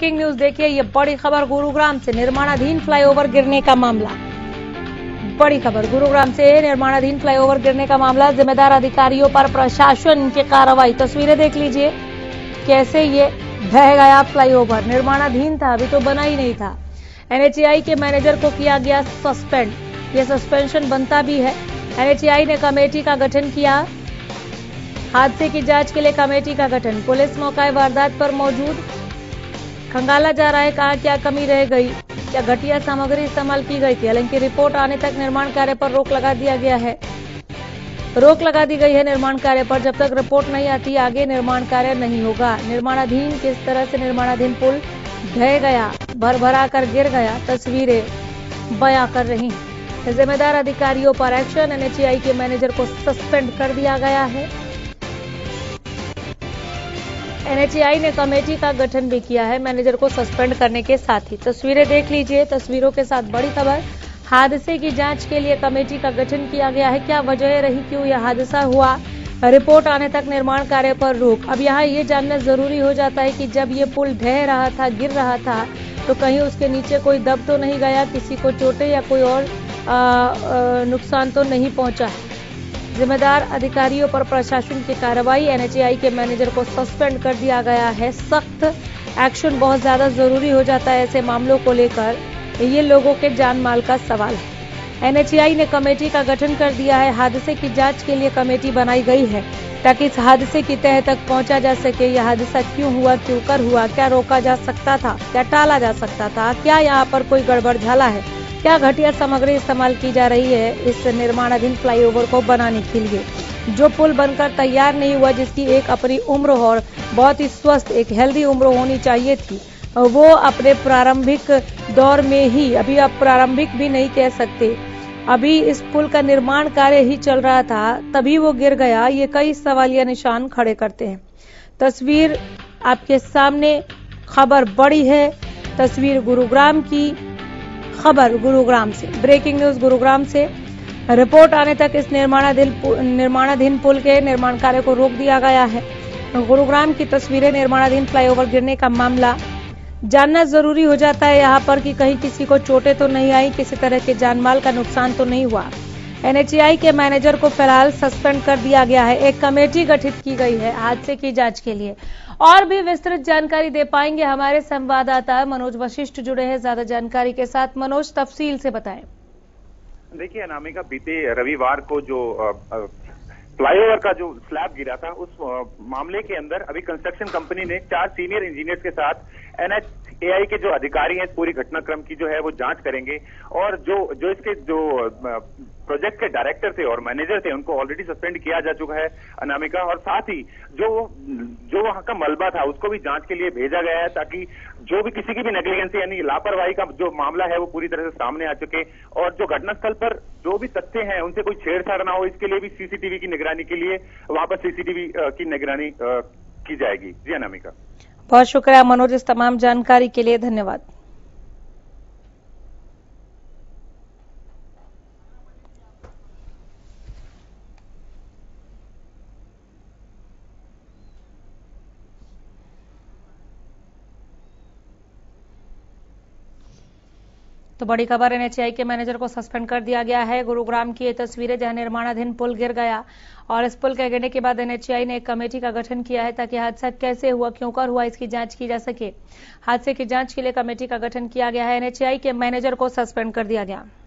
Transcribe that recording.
Breaking news देखिए, ये बड़ी खबर गुरुग्राम से। निर्माणाधीन फ्लाईओवर गिरने का मामला, बड़ी खबर गुरुग्राम से। निर्माणाधीन फ्लाईओवर गिरने का मामला, जिम्मेदार अधिकारियों पर प्रशासन की कार्रवाई। तस्वीरें देख लीजिए कैसे ये ढह गया फ्लाईओवर। निर्माणाधीन था, अभी तो बना ही नहीं था। एनएचएआई के मैनेजर को किया गया सस्पेंड। ये सस्पेंशन बनता भी है। एनएचएआई ने कमेटी का गठन किया। हादसे की जांच के लिए कमेटी का गठन। पुलिस मौका वारदात पर मौजूद। खंगाला जा रहा है कहां क्या कमी रह गई, क्या घटिया सामग्री इस्तेमाल की गई थी। हालांकि रिपोर्ट आने तक निर्माण कार्य पर रोक लगा दिया गया है। रोक लगा दी गई है निर्माण कार्य पर। जब तक रिपोर्ट नहीं आती आगे निर्माण कार्य नहीं होगा। निर्माणाधीन किस तरह से निर्माणाधीन पुल ढह गया, भरभरा कर गिर गया, तस्वीरें बयां कर रही हैं। जिम्मेदार अधिकारियों पर एक्शन। एनएचएआई के मैनेजर को सस्पेंड कर दिया गया है। एनएचएआई ने कमेटी का गठन भी किया है मैनेजर को सस्पेंड करने के साथ ही। तस्वीरें देख लीजिए, तस्वीरों के साथ बड़ी खबर। हादसे की जांच के लिए कमेटी का गठन किया गया है। क्या वजह रही, क्यों यह हादसा हुआ, रिपोर्ट आने तक निर्माण कार्य पर रोक। अब यहाँ ये जानना जरूरी हो जाता है कि जब ये पुल ढह रहा था, गिर रहा था, तो कहीं उसके नीचे कोई दब तो नहीं गया, किसी को चोटें या कोई और नुकसान तो नहीं पहुंचा। जिम्मेदार अधिकारियों पर प्रशासन की कार्रवाई। एनएचएआई के मैनेजर को सस्पेंड कर दिया गया है। सख्त एक्शन बहुत ज्यादा जरूरी हो जाता है ऐसे मामलों को लेकर। ये लोगों के जान माल का सवाल है। एनएचएआई ने कमेटी का गठन कर दिया है। हादसे की जांच के लिए कमेटी बनाई गई है ताकि इस हादसे की तह तक पहुंचा जा सके। यह हादसा क्यों हुआ, क्यों कर हुआ, क्या रोका जा सकता था, क्या टाला जा सकता था, क्या यहाँ पर कोई गड़बड़ झाला है, क्या घटिया सामग्री इस्तेमाल की जा रही है इस निर्माणाधीन फ्लाईओवर को बनाने के लिए। जो पुल बनकर तैयार नहीं हुआ, जिसकी एक अपनी उम्र और बहुत ही स्वस्थ एक हेल्दी उम्र होनी चाहिए थी, वो अपने प्रारंभिक दौर में ही, अभी आप प्रारंभिक भी नहीं कह सकते, अभी इस पुल का निर्माण कार्य ही चल रहा था, तभी वो गिर गया। ये कई सवालिया निशान खड़े करते हैं। तस्वीर आपके सामने, खबर बड़ी है। तस्वीर गुरुग्राम की, खबर गुरुग्राम से, ब्रेकिंग न्यूज गुरुग्राम से। रिपोर्ट आने तक इस निर्माणाधीन पुल के निर्माण कार्य को रोक दिया गया है। गुरुग्राम की तस्वीरें, निर्माणाधीन फ्लाईओवर गिरने का मामला। जानना जरूरी हो जाता है यहाँ पर कि कहीं किसी को चोटें तो नहीं आई, किसी तरह के जानमाल का नुकसान तो नहीं हुआ। एनएचएआई के मैनेजर को फिलहाल सस्पेंड कर दिया गया है। एक कमेटी गठित की गई है हादसे की जांच के लिए। और भी विस्तृत जानकारी दे पाएंगे हमारे संवाददाता मनोज वशिष्ठ, जुड़े हैं ज्यादा जानकारी के साथ। मनोज, तफसील से बताएं। देखिए अनामिका, बीते रविवार को जो फ्लाईओवर का जो स्लैब गिरा था, उस मामले के अंदर अभी कंस्ट्रक्शन कंपनी ने 4 सीनियर इंजीनियर्स के साथ एनएचएआई के जो अधिकारी हैं पूरी घटनाक्रम की जो है वो जांच करेंगे। और जो इसके जो प्रोजेक्ट के डायरेक्टर थे और मैनेजर थे, उनको ऑलरेडी सस्पेंड किया जा चुका है अनामिका। और साथ ही जो वहां का मलबा था उसको भी जांच के लिए भेजा गया है, ताकि जो भी किसी की भी नेग्लिजेंसी यानी लापरवाही का जो मामला है वो पूरी तरह से सामने आ चुके। और जो घटनास्थल पर जो भी तथ्य हैं उनसे कोई छेड़छाड़ ना हो, इसके लिए भी सीसीटीवी की निगरानी के लिए वहां पर सीसीटीवी की निगरानी की जाएगी। जी अनामिका, बहुत शुक्रिया मनोज, इस तमाम जानकारी के लिए धन्यवाद। तो बड़ी खबर, एनएचएआई के मैनेजर को सस्पेंड कर दिया गया है। गुरुग्राम की ये तस्वीरें जहां निर्माणाधीन पुल गिर गया और इस पुल के गिरने के बाद एनएचएआई ने एक कमेटी का गठन किया है ताकि हादसा कैसे हुआ, क्यों कर हुआ, इसकी जांच की जा सके। हादसे की जांच के लिए कमेटी का गठन किया गया है। एनएचएआई के मैनेजर को सस्पेंड कर दिया गया।